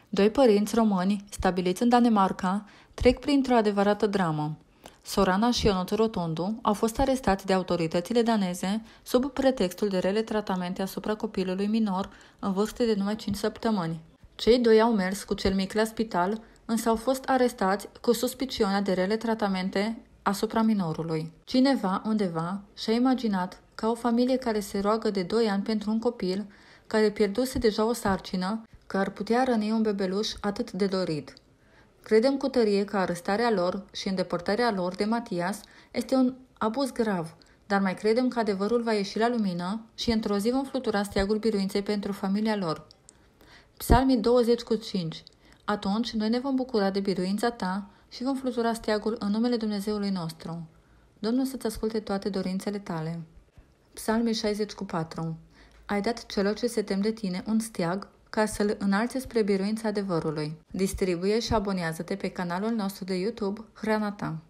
Doi părinți români, stabiliți în Danemarca, trec printr-o adevărată dramă. Sorana și Ionuț Rotundu au fost arestați de autoritățile daneze sub pretextul de rele tratamente asupra copilului minor în vârstă de numai 5 săptămâni. Cei doi au mers cu cel mic la spital, însă au fost arestați cu suspiciunea de rele tratamente asupra minorului. Cineva, undeva, și-a imaginat ca o familie care se roagă de 2 ani pentru un copil, care pierduse deja o sarcină, că ar putea răni un bebeluș atât de dorit. Credem cu tărie că arestarea lor și îndepărtarea lor de Matias este un abuz grav, dar mai credem că adevărul va ieși la lumină și într-o zi vom flutura steagul biruinței pentru familia lor. Psalmii 20:5. Atunci noi ne vom bucura de biruința ta și vom flutura steagul în numele Dumnezeului nostru. Domnul să-ți asculte toate dorințele tale. Psalmii 60:4. Ai dat celor ce se tem de tine un steag ca să-l înalți spre biruința adevărului. Distribuie și abonează-te pe canalul nostru de YouTube Hrana Ta.